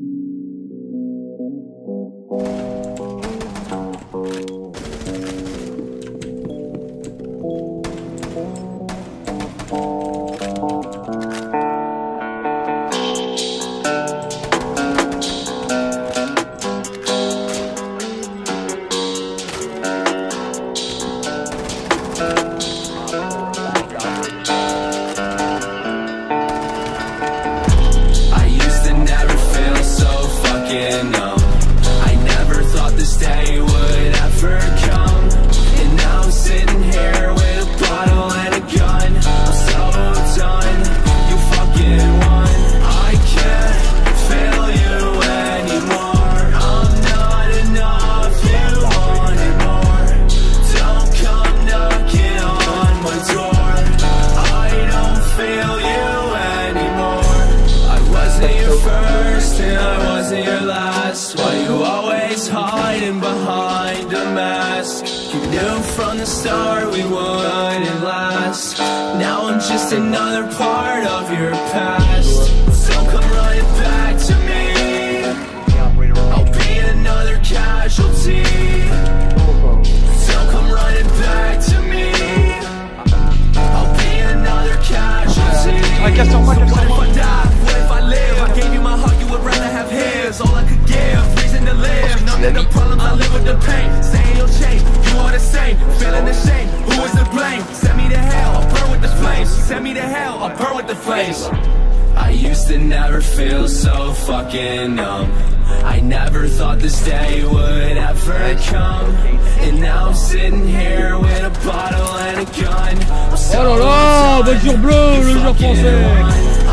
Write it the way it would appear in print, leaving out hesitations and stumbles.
Behind a mask, you knew from the start we wouldn't last. Now I'm just another part of your past. So come running back to me. I'll be another casualty. So come running back to me. I'll be another casualty. So what if I die? What if I live? I gave you my heart, you would rather have his. All I could give, reason to live. None of the problems, I live with the pain. Saying you'll change, you are the same. Feeling the shame, who is to blame? Send me to hell, I'll burn with the flames. Send me to hell, I'll burn with the flames. I used to never feel so fucking numb. I never thought this day would ever come. And now I'm sitting here with a bottle and a gun. Oh là là, voiture bleue, le joueur français.